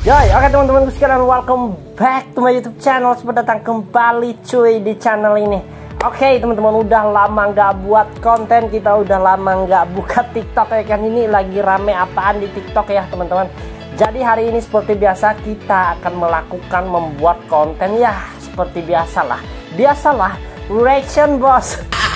Yoi, oke teman-teman sekalian, welcome back to my YouTube channel. Selamat datang kembali cuy di channel ini. Oke teman-teman, udah lama nggak buat konten, kita udah lama nggak buka TikTok ya kan. Ini lagi rame apaan di TikTok ya teman-teman. Jadi hari ini seperti biasa kita akan melakukan membuat konten ya seperti biasalah reaction bos.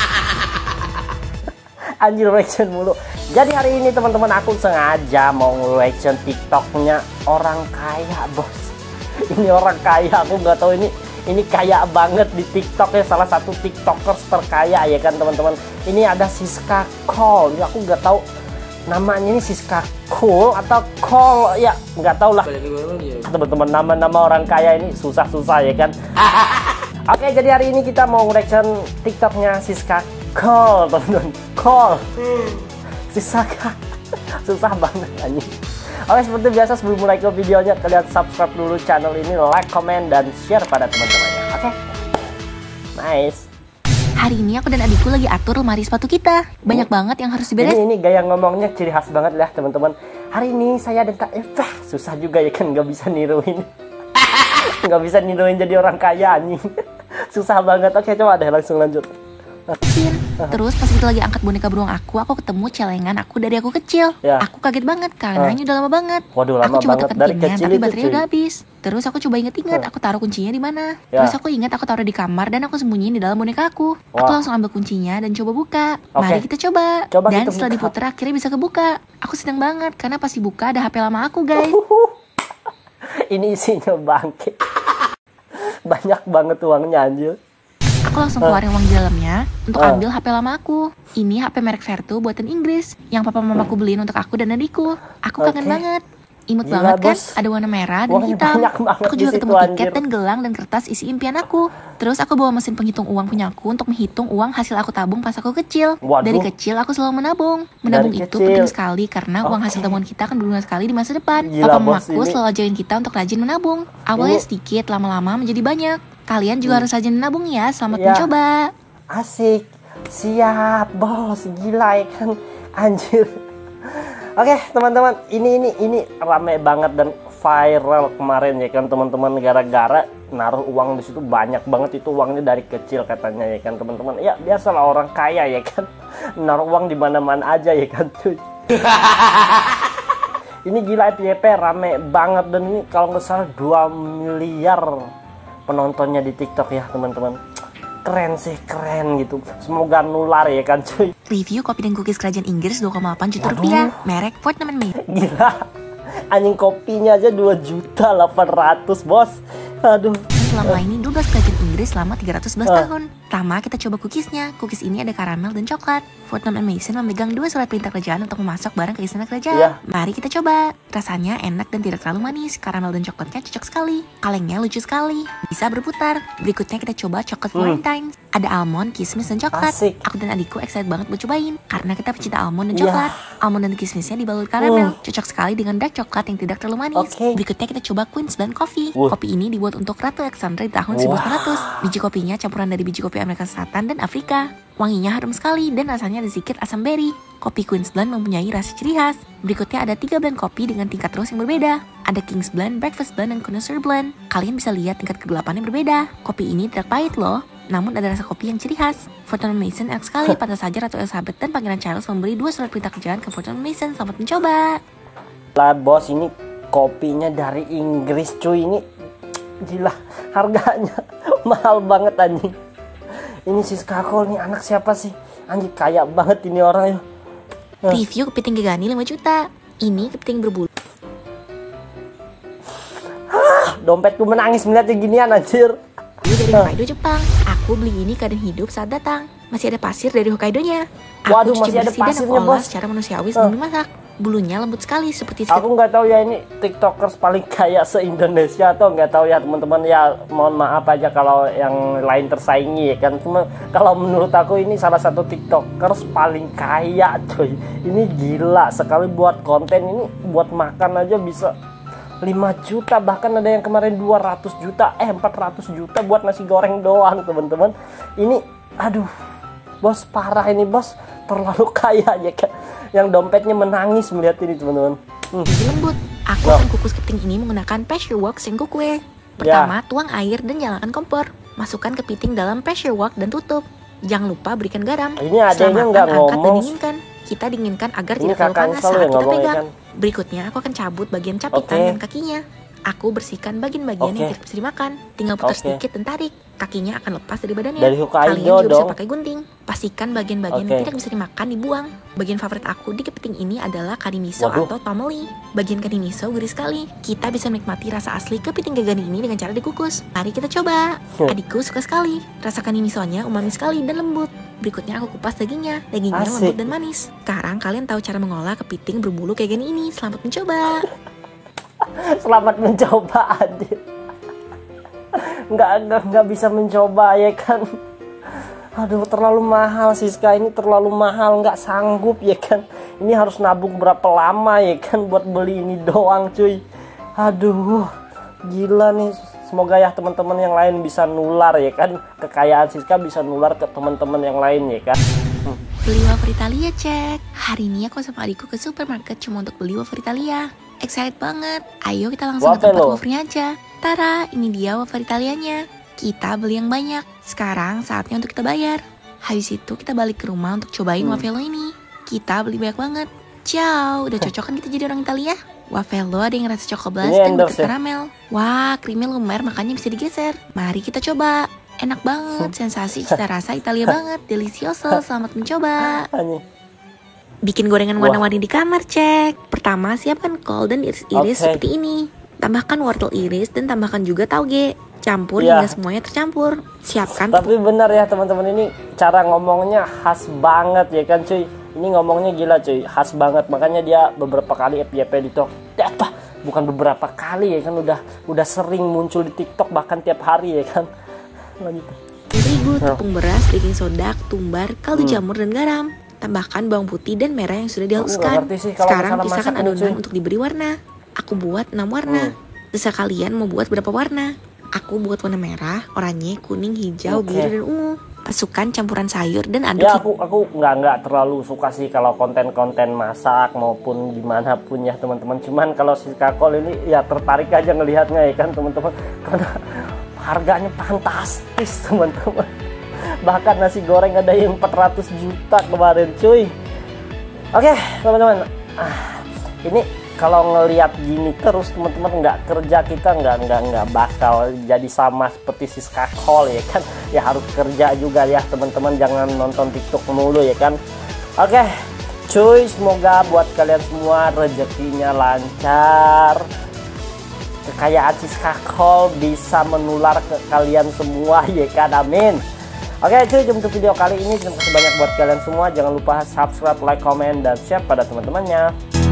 Anjir, reaction mulu. Jadi hari ini teman-teman aku sengaja mau reaction TikToknya orang kaya bos. Ini orang kaya, aku nggak tahu ini kaya banget di TikTok ya, salah satu TikTokers terkaya ya kan teman-teman. Ini ada Siska Cole, ya, aku nggak tahu namanya ini Siska Cole atau Cole ya, nggak tahu lah teman-teman. Nama-nama orang kaya ini susah-susah ya kan. Oke, jadi hari ini kita mau reaction TikToknya Siska Cole teman-teman. Cole Siska susah banget anjing. Oke, seperti biasa sebelum mulai ke videonya, kalian subscribe dulu channel ini, like, comment, dan share pada teman-temannya. Oke, nice. Hari ini aku dan adikku lagi atur lemari sepatu kita. Banyak banget yang harus diberes. Ini gaya ngomongnya ciri khas banget lah teman-teman. Hari ini saya dan Kak Eva susah juga ya kan, nggak bisa niruin. Nggak bisa niruin jadi orang kaya anjing. Susah banget. Oke, coba deh langsung lanjut. Terus pas kita lagi angkat boneka beruang aku ketemu celengan aku dari aku kecil. Aku kaget banget karena ini udah lama banget. Waduh, lama aku coba banget dari kecil tapi itu, baterainya udah habis. Terus aku coba inget-inget aku taruh kuncinya di mana. Terus aku ingat aku taruh di kamar dan aku sembunyiin di dalam boneka aku. Aku langsung ambil kuncinya dan coba buka. Mari kita coba. Dan setelah diputar akhirnya bisa kebuka. Aku seneng banget karena pas dibuka ada HP lama aku guys. Ini isinya bangke. Banyak banget uangnya anjir. Aku langsung keluarin uang di dalamnya untuk ambil HP lama aku. Ini HP merek Vertu buatan Inggris yang papa mamaku beliin untuk aku dan adikku. Aku kangen banget. Imut banget kan? Ada warna merah dan hitam. Aku juga ketemu tiket dan gelang dan kertas isi impian aku. Terus aku bawa mesin penghitung uang punya aku untuk menghitung uang hasil aku tabung pas aku kecil. Dari kecil aku selalu menabung. Menabung itu penting sekali karena uang hasil tabungan kita akan berguna sekali di masa depan. Papa mamaku selalu ajarin kita untuk rajin menabung. Awalnya sedikit, lama-lama menjadi banyak. Kalian juga harus rajin menabung ya. Selamat mencoba. Asik. Siap bos, gila ya kan. Anjir. Oke teman-teman, ini rame banget dan viral kemarin ya kan teman-teman, gara-gara naruh uang di situ banyak banget. Itu uangnya dari kecil katanya ya kan teman-teman. Ya biasalah orang kaya ya kan, naruh uang di mana-mana aja ya kan cuy. Ini gila, FYP rame banget dan ini kalau nggak salah 2 miliar penontonnya di TikTok ya teman-teman. Keren sih, keren gitu. Semoga nular ya kan cuy. Review kopi dan cookies kerajaan Inggris 2,8 juta rupiah. Merek Fortnum & Mason. Gila, anjing kopinya aja 2.800.000 bos. Aduh. Selama ini 12 kerajaan Inggris selama 311 tahun. Pertama kita coba cookiesnya. Cookies ini ada karamel dan coklat. Fortnum & Mason memegang 2 surat perintah kerajaan untuk memasok barang ke istana kerajaan. Mari kita coba. Rasanya enak dan tidak terlalu manis. Karamel dan coklatnya cocok sekali. Kalengnya lucu sekali. Bisa berputar. Berikutnya kita coba coklat Valentine's. Ada almond, kismis, dan coklat. Aku dan adikku excited banget buat cobain. Karena kita pecinta almond dan coklat. Almond dan kismisnya dibalut karamel. Cocok sekali dengan dark coklat yang tidak terlalu manis. Berikutnya kita coba Queen's Blend Coffee. Kopi ini dibuat untuk Ratu Alexandra di tahun 1900. Biji kopinya campuran dari biji kopi Amerika Selatan dan Afrika. Wanginya harum sekali dan rasanya ada sedikit asam beri. Kopi Queen's Blend mempunyai rasa ciri khas. Berikutnya ada 3 blend kopi dengan tingkat roast yang berbeda. Ada King's Blend, Breakfast Blend, dan Connoisseur Blend. Kalian bisa lihat tingkat kegelapannya berbeda. Kopi ini tidak pahit loh, namun ada rasa kopi yang ciri khas. Fortnum & Mason enak sekali. Pantas saja Ratu Elizabeth dan Pangeran Charles memberi 2 surat perintah kerajaan ke Fortnum & Mason. Selamat mencoba. Lah bos, ini kopinya dari Inggris cuy. Ini gila, harganya mahal banget anjing. Ini Siska Cole nih anak siapa sih? Anjing kaya banget ini orang ya. Review kepiting Gegani 5 juta. Ini kepiting berbulu. Dompetku menangis melihat ginian anjir. Ini dari Hokkaido, Jepang. Aku beli ini keadaan hidup saat datang. Masih ada pasir dari Hokkaidonya. Waduh, masih ada pasirnya bos. Secara manusiawi sebelum dimasak. Bulunya lembut sekali seperti aku nggak tahu ya ini TikTokers paling kaya se-Indonesia atau nggak tahu ya teman-teman ya, mohon maaf aja kalau yang lain tersaingi ya kan. Cuma kalau menurut aku ini salah satu TikTokers paling kaya coy. Ini gila sekali buat konten ini, buat makan aja bisa 5 juta, bahkan ada yang kemarin 200 juta 400 juta buat nasi goreng doang teman-teman. Ini aduh bos, parah ini bos, terlalu kaya ya kan, yang dompetnya menangis melihat ini teman-teman. Lembut. Aku akan kukus kukus kepiting ini menggunakan pressure wok and cookware. Pertama, tuang air dan nyalakan kompor. Masukkan kepiting dalam pressure wok dan tutup. Jangan lupa berikan garam. Ini adanya nggak angkat dan ngomong. dinginkan. Kita dinginkan agar Ini tidak terlalu panas saat kita pegang. kan? Berikutnya aku akan cabut bagian capitan dan kakinya. Aku bersihkan bagian-bagian yang tidak bisa dimakan. Tinggal putar sedikit dan tarik. Kakinya akan lepas dari badannya. Dari Hokkaido Kalian juga bisa dong. pakai gunting. Pastikan bagian-bagian yang tidak bisa dimakan dibuang. Bagian favorit aku di kepiting ini adalah kari miso atau tomoli. Bagian kari miso gurih sekali. Kita bisa menikmati rasa asli kepiting gegani ini dengan cara dikukus. Mari kita coba. Adikku suka sekali. Rasa kari misonya umami sekali dan lembut. Berikutnya aku kupas dagingnya. Dagingnya lembut dan manis. Sekarang kalian tahu cara mengolah kepiting berbulu kayak gini ini. Selamat mencoba. Selamat mencoba, Adit. Nggak bisa mencoba ya kan. Aduh, terlalu mahal Siska, ini terlalu mahal, nggak sanggup ya kan. Ini harus nabung berapa lama ya kan buat beli ini doang cuy. Aduh, gila nih. Semoga ya teman-teman yang lain bisa nular ya kan. Kekayaan Siska bisa nular ke teman-teman yang lain ya kan. Beli wafer Italia cek. Hari ini aku sama adikku ke supermarket cuma untuk beli wafer Italia. Excited banget. Ayo kita langsung ke tempat wafernya aja. Tara, ini dia wafer Italianya. Kita beli yang banyak. Sekarang saatnya untuk kita bayar. Habis itu kita balik ke rumah untuk cobain wafelo ini. Kita beli banyak banget. Ciao, udah cocok kan kita jadi orang Italia? Wafelo ada yang rasa coklat dan butter karamel. Wah, krimnya lumer makanya bisa digeser. Mari kita coba. Enak banget, sensasi cita rasa Italia banget. Delicioso, selamat mencoba. Bikin gorengan warna-warni di kamar cek. Pertama, siapkan kol dan iris-iris seperti ini. Tambahkan wortel iris dan tambahkan juga tauge. Campur hingga semuanya tercampur. Siapkan. Tapi benar ya teman-teman, ini cara ngomongnya khas banget ya kan cuy. Ini ngomongnya gila cuy, khas banget. Makanya dia beberapa kali FYP di TikTok. Bukan beberapa kali ya kan, udah sering muncul di TikTok bahkan tiap hari ya kan. Lanjut. Terigu, tepung beras, baking soda, ketumbar, kaldu jamur dan garam. Tambahkan bawang putih dan merah yang sudah dihaluskan. Sekarang pisahkan adonan untuk diberi warna. Aku buat 6 warna. Terserah kalian mau buat berapa warna. Aku buat warna merah, oranye, kuning, hijau, biru, dan ungu. Masukkan campuran sayur dan aduk. Ya aku nggak terlalu suka sih kalau konten-konten masak maupun gimana pun ya teman-teman. Cuman kalau si Kakol ini ya tertarik aja ngelihatnya ya kan teman-teman. Karena harganya fantastis teman-teman. Bahkan nasi goreng ada yang 400 juta kemarin cuy. Oke teman-teman, ini kalau ngelihat gini terus teman-teman, nggak kerja kita nggak bakal jadi sama seperti si Kakol ya kan. Ya harus kerja juga ya teman-teman, jangan nonton TikTok mulu ya kan. Oke cuy, semoga buat kalian semua rezekinya lancar, kekayaan si Kakol bisa menular ke kalian semua ya kan, amin. Oke cuy, untuk video kali ini terima kasih banyak buat kalian semua. Jangan lupa subscribe, like, comment, dan share pada teman-temannya.